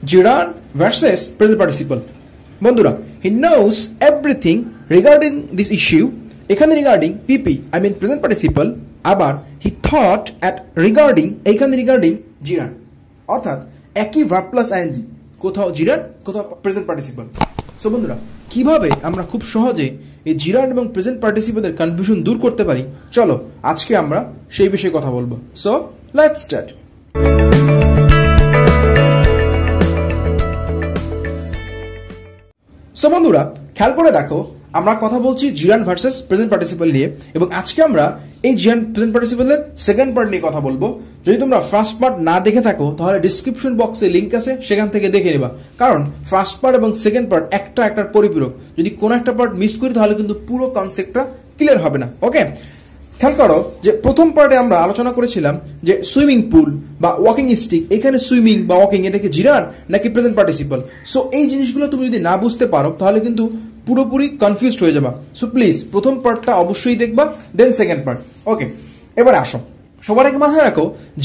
জিরান versus present participle. বন্ধুরা, he knows everything regarding this issue. এখানে regarding PP I mean present participle, আবার he thought at regarding, এইখানে regarding gerund, অর্থাৎ একই verb plus ING, কোথাও জিরান কোথাও প্রেজেন্ট পার্টিসিপল। সো বন্ধুরা, কিভাবে আমরা খুব সহজে এই জিরান এবং প্রেজেন্ট পার্টিসিপলের কনফিউশন দূর করতে পারি, চলো আজকে আমরা সেই বিষয়ে কথা বলবো। So let's start. সো বন্ধুরা, খেয়াল করে দেখো, আমরা কথা বলছি জিরান ভার্সেস প্রেজেন্ট পার্টিসিপল নিয়ে, এবং আজকে আমরা এই জিরান প্রেজেন্ট পার্টিসিপলের সেকেন্ড পার্ট নিয়ে কথা বলবো। যদি তোমরা ফার্স্ট পার্ট না দেখে থাকো তাহলে ডিসক্রিপশন বক্সে লিংক আছে, সেখান থেকে দেখে নেবা। কারণ ফার্স্ট পার্ট এবং সেকেন্ড পার্ট একটার পরিপূরক। যদি কোনো একটা পার্ট মিস করি তাহলে কিন্তু পুরো কনসেপ্টটা ক্লিয়ার হবে না। ওকে, খেয়াল করো যে প্রথম পার্টে আমরা আলোচনা করেছিলাম যে সুইমিং পুল বা ওয়াকিং স্টিক, এখানে সুইমিং বা ওয়াকিং এটা কি জিরান নাকি প্রেজেন্ট পার্টিসিপল। সো এই জিনিসগুলো তুমি যদি না বুঝতে পারো তাহলে কিন্তু পুরোপুরি কনফিউজড হয়ে যাবা। সো প্লিজ প্রথম পার্টটা অবশ্যই দেখবা, দেন সেকেন্ড পার্ট। ওকে, এবার আসো, সবার আগে মাথায় রাখো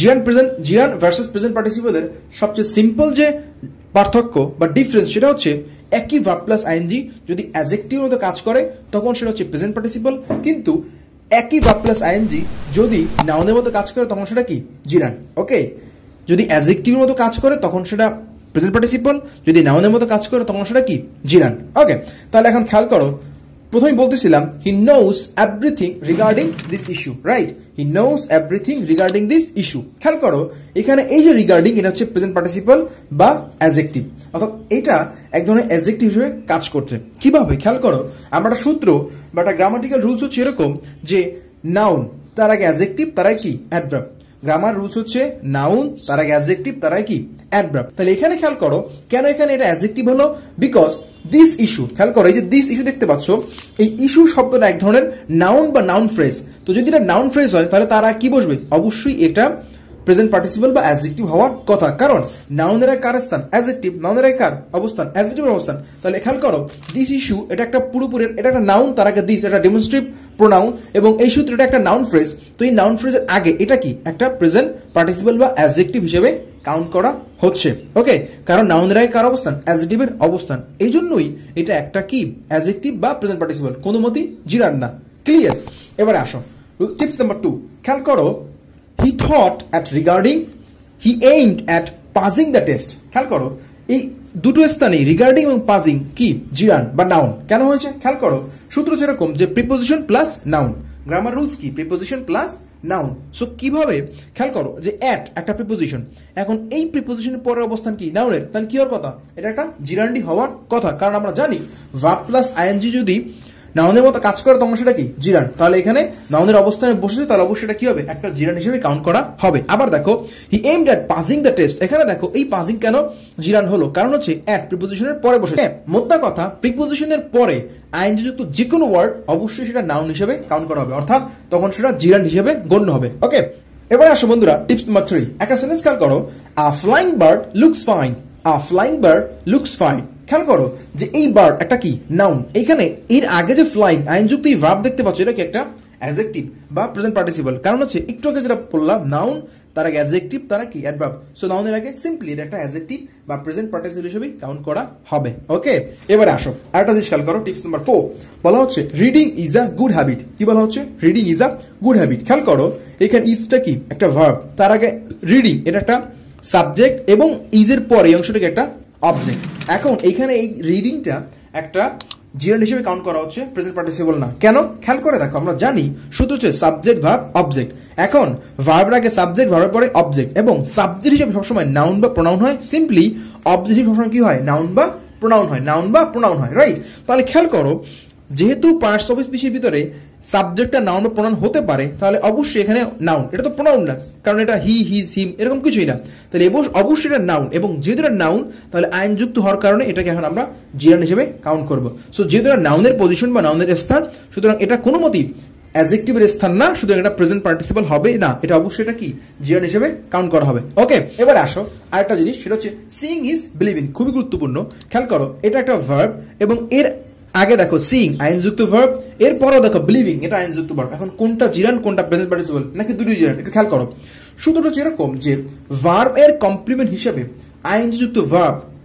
জিরান ভার্সেস প্রেজেন্ট পার্টিসিপলের সবচেয়ে সিম্পল যে পার্থক্য বা ডিফারেন্স সেটা হচ্ছে একই ভার্ব প্লাস আইএনজি যদি অ্যাডজেক্টিভের মতো কাজ করে তখন সেটা হচ্ছে প্রেজেন্ট পার্টিসিপল, কিন্তু একই ভার্ব প্লাস আইএনজি যদি নাউনের মতো কাজ করে তখন সেটা কি জিরান। ওকে, যদি অ্যাডজেক্টিভের মতো কাজ করে তখন সেটা প্রেজেন্ট পার্টিসিপল, যদি নাউনের মতো কাজ করে তখন সেটা কি জিরান। ওকে, তাহলে এখন খেয়াল করো, প্রথমে বলতেছিলাম he knows everything regarding this issue, right? He knows everything regarding this issue. খেয়াল করো, এখানে এই যে রিগার্ডিং, এটা হচ্ছে প্রেজেন্ট পার্টিসিপল বা অ্যাডজেক্টিভ, অর্থাৎ এটা এক ধরনের অ্যাডজেক্টিভ হিসেবে কাজ করছে। কিভাবে? খেয়াল করো, আমরা একটা সূত্র বা একটা গ্রামাটিক্যাল রুলস হচ্ছে এরকম যে নাউন তার আগে অ্যাডজেক্টিভ, তার আগে কি অ্যাডভার্ব। গ্রামার রুলস হচ্ছে নাউন তার আগে অ্যাডজেক্টিভ, তার আগে কি অ্যাডভার্ব। তাহলে এখানে খেয়াল করো কেন এখানে এটা অ্যাডজেক্টিভ হলো, বিকজ দিস ইস্যু। খেয়াল করো, এই যে দিস ইস্যু দেখতে পাচ্ছ, এই ইস্যু শব্দটা এক ধরনের নাউন বা নাউন ফ্রেজ। তো যদি এটা নাউন ফ্রেজ হয় তাহলে তারা কি বসবে? অবশ্যই এটা প্রেজেন্ট পার্টিসিপল বা অ্যাডজেক্টিভ হওয়ার কথা, কারণ নাউনের কার স্থান? অ্যাডজেক্টিভ। নাউনের কার অবস্থান? অ্যাডজেক্টিভের অবস্থান। তাহলে খেয়াল করো, দিস ইস্যু এটা একটা পুরোপুরি, এটা একটা নাউন, তার আগে দিস, এটা ডেমনস্ট্রেটিভ প্রোনাউন, এবং এই সূত্রটা একটা নাউন ফ্রেজ। তো এই নাউন ফ্রেজের আগে এটা কি একটা প্রেজেন্ট পার্টিসিপল বা অ্যাডজেক্টিভ হিসেবে কাউন্ট করা হচ্ছে। ওকে, কারণ নাউনের আগে কার অবস্থান? অ্যাডজেক্টিভের অবস্থান। এই জন্যই এটা একটা কি অ্যাডজেক্টিভ বা প্রেজেন্ট পার্টিসিপল, কোনো মতেই জিরান না। ক্লিয়ার? এবারে আসো টিপস নাম্বার 2। খেয়াল করো, he thought at regarding, he aimed at passing the test. খেয়াল করো, এই দুটো স্থানে রিগার্ডিং এবং পাসিং কি জিরান বা নাউন কেন হয়েছে? খেয়াল করো, সূত্র যেরকম যে preposition plus noun. Grammar rules কি? Preposition plus noun. সো কিভাবে? খেয়াল করো যে অ্যাট একটা প্রিপোজিশন, এখন এই প্রিপোজিশনের পরের অবস্থান কি নাউনের, তাহলে কি হওয়ার কথা? এটা একটা জিরান্ডি হওয়ার কথা, কারণ আমরা জানি ভার্ব প্লাস আইএনজি যদি নাউনের মতো কাজ করে তখন সেটা কি জিরান। তাহলে এখানে নাউনের অবস্থানে বসেছে, তাহলে অবশ্যই এটা কি হবে? একটা জিরান হিসেবে কাউন্ট করা হবে। আবার দেখো, he aimed at passing the test. এখানে দেখো এই পাসিং কেন জিরান হলো? কারণ হচ্ছে অ্যাট প্রিপোজিশনের পরে বসেছে। মোদ্দা কথা, প্রিপোজিশনের পরে আইএনজি যুক্ত যে কোনো ওয়ার্ড অবশ্যই সেটা নাউন হিসেবে কাউন্ট করা হবে, অর্থাৎ তখন সেটা জিরান হিসেবে গণ্য হবে। ওকে, এবারে আসো বন্ধুরা, টিপস নাম্বার 3। একটা সেন্টেন্স খেয়াল করো, a flying bird looks fine. A flying bird looks fine. খেয়াল করো যে এই বার্ড একটা কি নাউন, এখানে এর আগে যে ফ্লাইং আইনযুক্ত এই ভার্ব দেখতে পাচ্ছ, এটা কি একটা অ্যাডজেক্টিভ বা প্রেজেন্ট পার্টিসিপল। কারণ হচ্ছে একটু আগে যেটা বললাম, নাউন তার আগে অ্যাডজেক্টিভ, তারা কি অ্যাডভার্ব। সো নাউনের আগে সিম্পলি এটা একটা অ্যাডজেক্টিভ বা প্রেজেন্ট পার্টিসিপল হিসেবে কাউন্ট করা হবে। ওকে, এবারে আসো আরেকটা জিনিস খেয়াল করো, টিপস নাম্বার 4 বলা হচ্ছে reading is a good habit. কি বলা হচ্ছে? Reading is a good habit. খেয়াল করো, এখানে ইজটা কি একটা ভার্ব, তার আগে রিডিং এটা একটা সাবজেক্ট, এবং ইজের পরে এই অংশটাকে একটা অবজেক্ট। এখন এখানে এই রিডিংটা একটা জিরান হিসেবে কাউন্ট করা হচ্ছে, প্রেজেন্ট পার্টিসিপল না। কেন? খেয়াল করে দেখো, আমরা জানি শুধু হচ্ছে সাবজেক্ট ভার্ব অবজেক্ট। এখন ভার্বের আগে সাবজেক্ট, ভার্বের পরে অবজেক্ট, এবং সাবজেক্ট হিসেবে সবসময় নাউন বা প্রোনাউন হয়, সিম্পলি অবজেক্ট হিসেবে সবসময় কি হয়? নাউন বা প্রোনাউন হয়, নাউন বা প্রোনাউন হয়, রাইট? তাহলে খেয়াল করো, যেহেতু পার্টস অফ স্পিচের ভিতরে সাবজেক্টটা নাউন বা প্রোনাউন হতে পারে, তাহলে অবশ্যই এখানে নাউন, এটা তো প্রোনাউন না, কারণ এটা হি, হিজ, হিম এরকম কিছুই না। তাহলে অবশ্যই এটা নাউন, এবং যেহেতু এটা নাউন তাহলে আইন যুক্ত হওয়ার কারণে এটাকে এখন আমরা জিরান হিসেবে কাউন্ট করব। সো যেহেতু এটা নাউনের পজিশন বা নাউনের স্থান, সুতরাং এটা কোনো মতেই অ্যাডজেক্টিভের স্থান না, সুতরাং এটা প্রেজেন্ট পার্টিসিপল হবে না, এটা অবশ্যই এটা কি জিরান হিসেবে কাউন্ট করা হবে। ওকে, এবারে আসো আরেকটা জিনিস, সেটা হচ্ছে সিইং ইজ বিলিভিং। খুবই গুরুত্বপূর্ণ। খেয়াল করো, এটা একটা ভার্ব, এবং এর আগে দেখো সিইং আইনযুক্ত ভার্ব, এরপরও দেখো বিলিভিং এটা আইনযুক্ত ভার্ব। এখন কোনটা জিরান কোনটা প্রেজেন্ট পার্টিসিপল, নাকি দুটোই জিরান? একটু খেয়াল করো। সূত্রটা হচ্ছে এরকম যে ভার্ব এর কমপ্লিমেন্ট হিসেবে আইনযুক্ত ভার্ব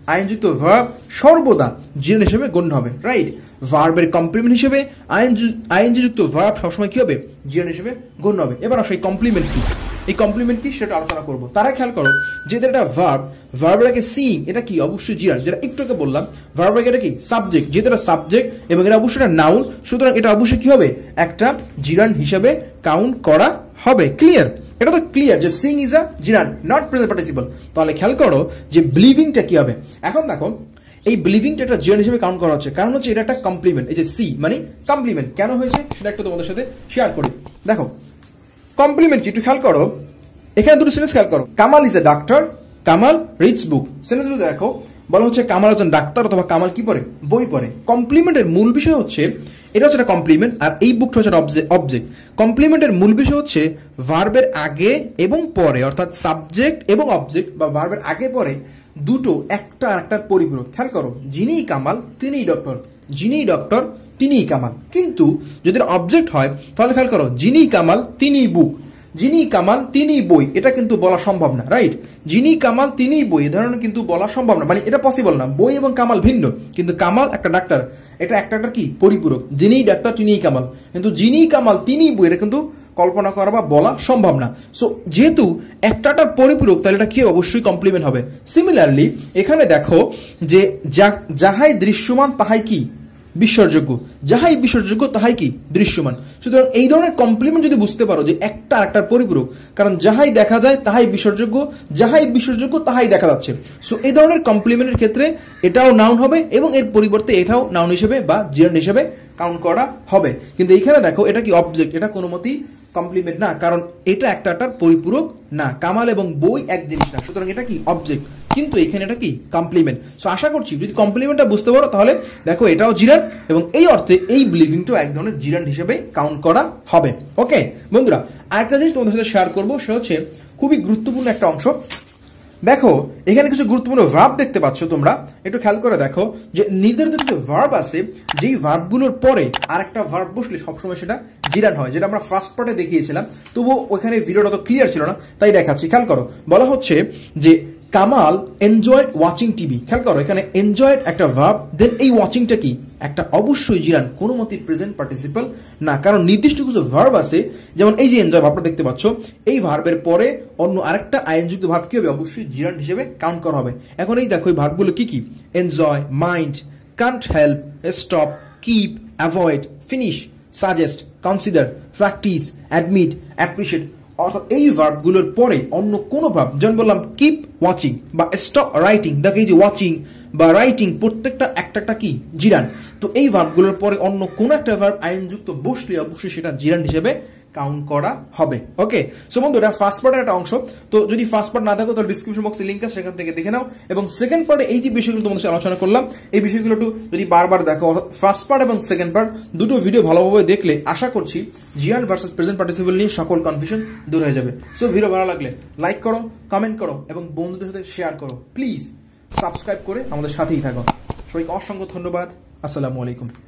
আইনযুক্ত ভার্ব সর্বদা জিরান হিসেবে গণ্য হবে, রাইট। ভার্বের কমপ্লিমেন্ট হিসেবে আইএনজি-যুক্ত ভার্ব সবসময় কি হবে, জিরান হিসেবে গণ্য হবে। এবার আসো এই কমপ্লিমেন্ট কি, এই কমপ্লিমেন্ট কি সেটা আলোচনা করব। তারা খেয়াল করো যে এটা ভার্ব, ভার্বের আগে সিইং, এটা কি অবশ্যই জিরান, যেটা একটু আগে বললাম। ভার্বের আগে এটা কি সাবজেক্ট, যেহেতু এটা সাবজেক্ট এবং এটা অবশ্যই একটা নাউন, সুতরাং এটা অবশ্যই কি হবে, একটা জিরান হিসেবে কাউন্ট করা হবে। ক্লিয়ার? এটা তো ক্লিয়ার যে sing is a gerund, not present participle. তাহলে খেয়াল করো যে বিলিভিংটা কি হবে। এখন দেখো এই বিলিভিংটা একটা জিরান হিসেবে কাউন্ট করা হচ্ছে, কারণ হচ্ছে এটা একটা কমপ্লিমেন্ট। এই যে সি মানে কমপ্লিমেন্ট, কেন হয়েছে সেটা একটু তোমাদের সাথে শেয়ার করি। দেখো কমপ্লিমেন্ট কি একটু খেয়াল করো, এখানে দুটো সেন্টেন্স খেয়াল করো। Kamal is a doctor, Kamal reads book. সেন্টেন্সগুলো দেখো, বলা হচ্ছে কামাল একজন ডাক্তার অথবা কামাল কি পড়ে, বই পড়ে। কমপ্লিমেন্টের মূল বিষয় হচ্ছে, এটা হচ্ছে একটা কমপ্লিমেন্ট আর এই বুকটা হচ্ছে অবজেক্ট। কমপ্লিমেন্টের মূল বিষয় হচ্ছে ভার্বের আগে এবং পরে, অর্থাৎ সাবজেক্ট এবং অবজেক্ট বা ভার্বের আগে পরে দুটো একটা আরেকটার পরিপূরক। খেয়াল করো, যিনিই কামাল তিনিই ডক্টর, যিনিই ডক্টর তিনিই কামাল। কিন্তু যদি অবজেক্ট হয় তাহলে খেয়াল করো, যিনিই কামাল তিনিই বুক, যিনি কামাল তিনি বই, এটা কিন্তু বলা সম্ভব না, রাইট। যিনি কামাল তিনি বই এ ধরনের কিন্তু বলা সম্ভব না, মানে এটা পসিবল না। বই এবং কামাল ভিন্ন, কিন্তু কামাল একটা ডাক্তার, এটা একটা কি পরিপূরক। যিনি ডাক্তার তিনিই কামাল, কিন্তু যিনি কামাল তিনি বই এটা কিন্তু কল্পনা করা বা বলা সম্ভব না। সো যেহেতু একটাটার পরিপূরক, তাহলে এটা কি অবশ্যই কমপ্লিমেন্ট হবে। সিমিলারলি এখানে দেখো যে যাহাই দৃশ্যমান তাহাই কি বিশ্বাসযোগ্য, যাহাই বিশ্বাসযোগ্য তাহাই কি দৃশ্যমান। সুতরাং এই ধরনের কমপ্লিমেন্ট যদি বুঝতে পারো যে একটা আরেকটার পরিপূরক, কারণ যাহাই দেখা যায় তাহাই বিশ্বাসযোগ্য, যাহাই বিশ্বাসযোগ্য তাহাই দেখা যাচ্ছে। সো এই ধরনের কমপ্লিমেন্টের ক্ষেত্রে এটাও নাউন হবে এবং এর পরিবর্তে এটাও নাউন হিসেবে বা জিরান হিসেবে কাউন্ট করা হবে। কিন্তু এইখানে দেখো এটা কি অবজেক্ট, এটা কোনো মতেই কমপ্লিমেন্ট না, কারণ এটা একটাটার পরিপূরক না। কামাল এবং বই এক জিনিস না, সুতরাং এটা কি অবজেক্ট, কিন্তু এখানে এটা কি কমপ্লিমেন্ট। সো আশা করছি যদি কমপ্লিমেন্টটা বুঝতে পারো তাহলে দেখো এটাও জিরান এবং এই অর্থে এই বিলিভিংটাও এক ধরনের জিরান হিসেবে কাউন্ট করা হবে। ওকে বন্ধুরা, আরেকটা জিনিস তোমাদের সাথে শেয়ার করবো, সেটা হচ্ছে খুবই গুরুত্বপূর্ণ একটা অংশ। দেখো এখানে কিছু গুরুত্বপূর্ণ ভার্ব দেখতে পাচ্ছ, তোমরা একটু খেয়াল করে দেখো যে নির্ধারিত কিছু ভার্ব আছে, যেই ভার্বগুলোর পরে আরেকটা ভার্ব বসলে সবসময় সেটা জিরান হয়, যেটা আমরা ফার্স্ট পার্টে দেখিয়েছিলাম। তবুও ওখানে ভিডিওটা তো ক্লিয়ার ছিল না, তাই দেখাচ্ছি। খেয়াল করো, বলা হচ্ছে যে কামাল এনজয়েড ওয়াচিং টিভি। খেয়াল করো এখানে এনজয়েড একটা ভার্ব, দেন এই ওয়াচিংটা কি একটা অবশ্যই জিরান, কোনো মতেই প্রেজেন্ট পার্টিসিপল না, কারণ নির্দিষ্ট কিছু ভার্ব আছে, যেমন এই যে এনজয় ভার্বটা দেখতে পাচ্ছ, এই ভার্বের পরে অন্য আরেকটা আইনযুক্ত ভার্ব কি হবে, অবশ্যই জিরান হিসেবে কাউন্ট করা হবে। এখন এই দেখো এই ভার্বগুলো কি কি, enjoy, mind, can't help, stop, keep, avoid, finish, suggest, consider, practice, admit, appreciate. অর্থাৎ এই ভার্বগুলোর পরে অন্য কোনো ভার্ব, যেমন বললাম কিপ ওয়াচিং বা স্টপ রাইটিং, দেখো এই যে ওয়াচিং বা রাইটিং প্রত্যেকটা একটা কি জিরান। তো এই ভার্বগুলোর পরে অন্য কোনো একটা ভার্ব আইনযুক্ত বসলে অবশ্যই সেটা জিরান হিসেবে কাউন্ট করা হবে। ওকে, সো বন্ধু এটা ফার্স্ট পার্টের একটা অংশ। তো যদি ফার্স্ট পার্ট না থাকো তাহলে ডিসক্রিপশন বক্সে লিংক আছে, সেখান থেকে দেখে নাও। এবং সেকেন্ড পার্টে এই যে বিষয়গুলো তোমাদের সাথে আলোচনা করলাম, এই বিষয়গুলো একটু যদি বারবার দেখো, ফার্স্ট পার্ট এবং সেকেন্ড পার্ট দুটো ভিডিও ভালোভাবে দেখলে আশা করছি জিরান ভার্সেস প্রেজেন্ট পার্টিসিপল নিয়ে সকল কনফিউশন দূর হয়ে যাবে। সো ভিডিও ভালো লাগলে লাইক করো, কমেন্ট করো এবং বন্ধুদের সাথে শেয়ার করো। প্লিজ সাবস্ক্রাইব করে আমাদের সাথেই থাকো। সবাইকে অসংখ্য ধন্যবাদ। আসসালামু আলাইকুম।